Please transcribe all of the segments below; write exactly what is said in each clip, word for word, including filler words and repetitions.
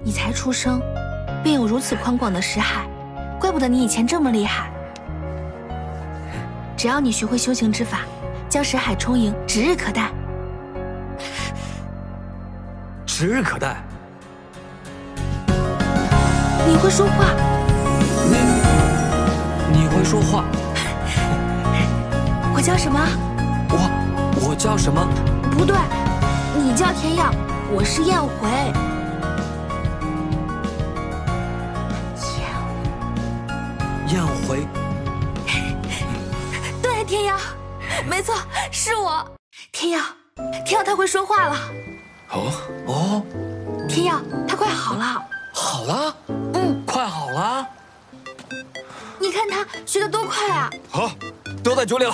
你才出生，便有如此宽广的识海，怪不得你以前这么厉害。只要你学会修行之法，将识海充盈，指日可待。 指日可待。 你会说话？ 你你会说话？ 我叫什么？ 我我叫什么？ 不对，你叫天耀，我是燕回。 燕回。 对，天耀，没错，是我。天耀，天耀，他会说话了。 哦哦， 天耀，他快好了。 好了？ 嗯， 快好了。 你看他学得多快啊！ 好，都在酒里了。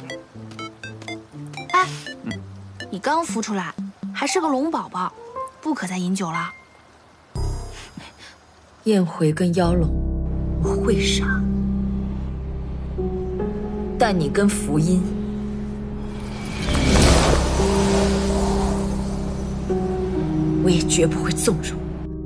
哎，你刚孵出来，还是个龙宝宝，不可再饮酒了。 燕回跟妖龙，我会杀，但你跟福音，我也绝不会纵容。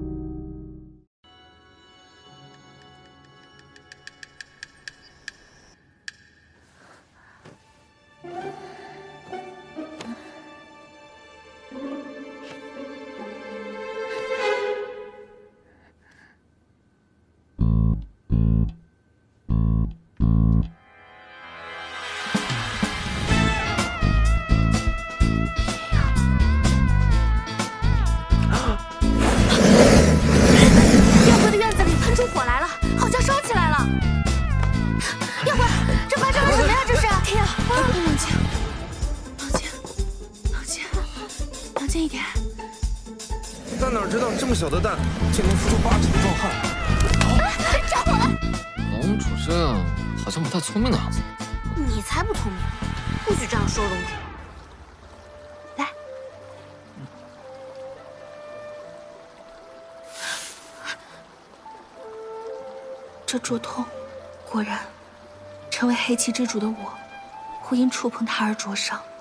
但哪知道这么小的蛋，竟能孵出八尺的壮汉。 哎，找我了！ 龙主这好像不太聪明的样子。 你才不聪明，不许这样说龙主。来，这灼痛，果然，成为黑气之主的我，会因触碰它而灼伤。